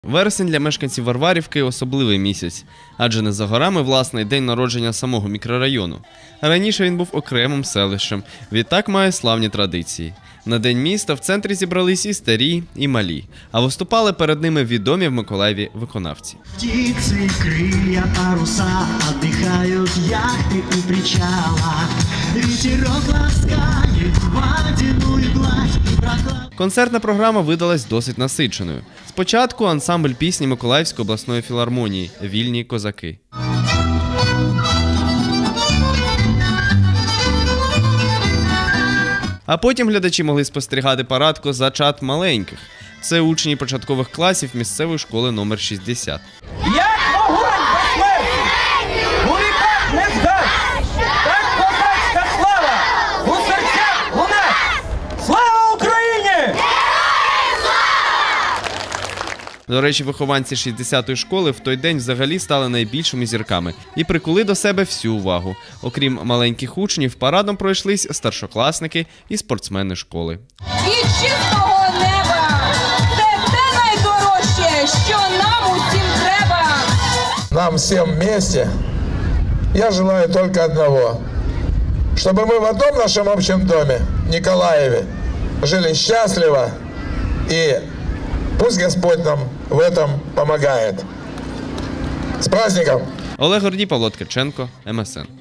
Вересень для мешканців Варварівки – особливий місяць, адже не за горами власний день народження самого мікрорайону. Раніше він був окремим селищем, відтак має славні традиції. На День міста в центрі зібрались і старі, і малі, а виступали перед ними відомі в Миколаєві виконавці. Птицы, крылья, паруса, отдыхают яхты у причала. Ветерок ласкает водяную гладь и прохладу. Концертна програма видалась досить насиченою. Спочатку ансамбль пісні Миколаївської обласної філармонії «Вільні козаки». А потім глядачі могли спостерігати парад козачат маленьких. Це учні початкових класів місцевої школи номер 60. Як вогонь безсмертний, у віках не згас, так козацька слава у серцях лунать. Слава Україні! До речі, вихованці 60-ї школи в той день взагалі стали найбільшими зірками і прикули до себе всю увагу. Окрім маленьких учнів, парадом пройшлись старшокласники і спортсмени школи. І чистого неба – це те найдорожче, що нам усім треба. Нам всем вместе я желаю только одного, чтобы мы в одном нашем общем доме, Николаеве, жили счастливо, и пусть Господь нам в этом помогает. С праздником! Олег Гордій, Павло Ткаченко, МСН.